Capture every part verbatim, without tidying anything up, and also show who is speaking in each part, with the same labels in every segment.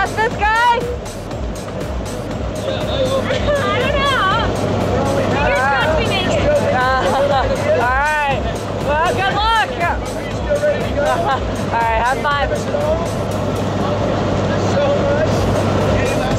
Speaker 1: got this, guy?
Speaker 2: Yeah, I will make it.
Speaker 1: I don't know. Fingers crossed we make it. Uh, all right. Well, good luck.
Speaker 2: Still ready to go?
Speaker 1: All right, have fun.
Speaker 2: So much. Any last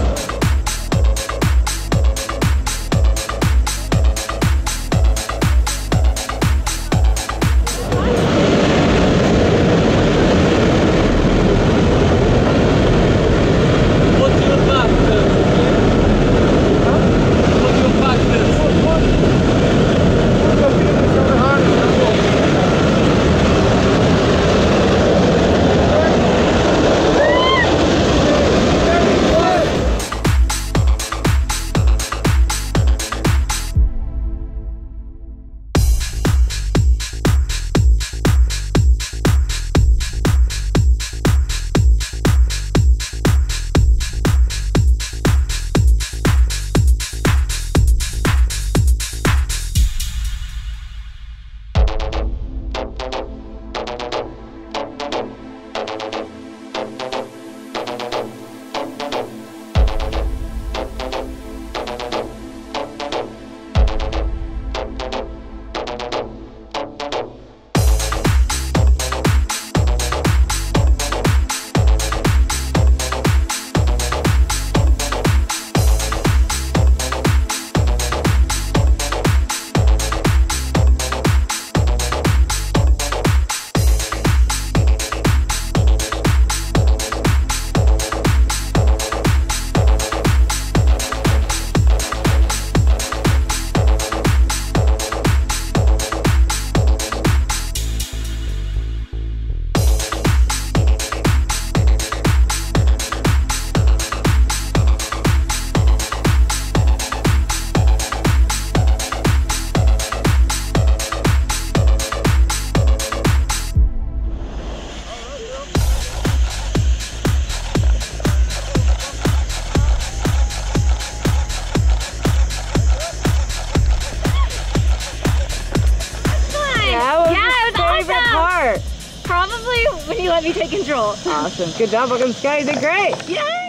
Speaker 1: Probably when you let me take control.
Speaker 3: Awesome. Good job. Welcome, Sky. You did great.
Speaker 1: Yeah.